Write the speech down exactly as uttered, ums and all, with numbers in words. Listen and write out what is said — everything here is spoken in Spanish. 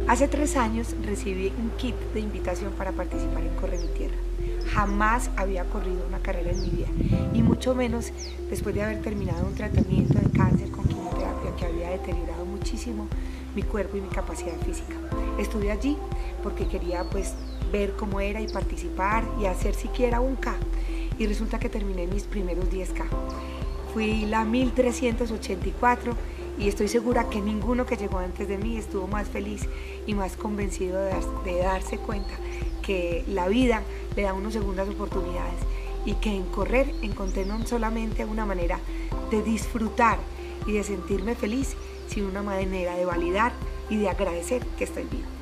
Hace tres años recibí un kit de invitación para participar en Corre mi Tierra. Jamás había corrido una carrera en mi vida, y mucho menos después de haber terminado un tratamiento de cáncer con quimioterapia que había deteriorado muchísimo mi cuerpo y mi capacidad física. Estuve allí porque quería pues ver cómo era y participar y hacer siquiera un K, y resulta que terminé mis primeros diez K. Fui la mil trescientos ochenta y cuatro y estoy segura que ninguno que llegó antes de mí estuvo más feliz y más convencido de, dar, de darse cuenta que la vida le da unas segundas oportunidades y que en correr encontré no solamente una manera de disfrutar y de sentirme feliz, sino una manera de validar y de agradecer que estoy viva.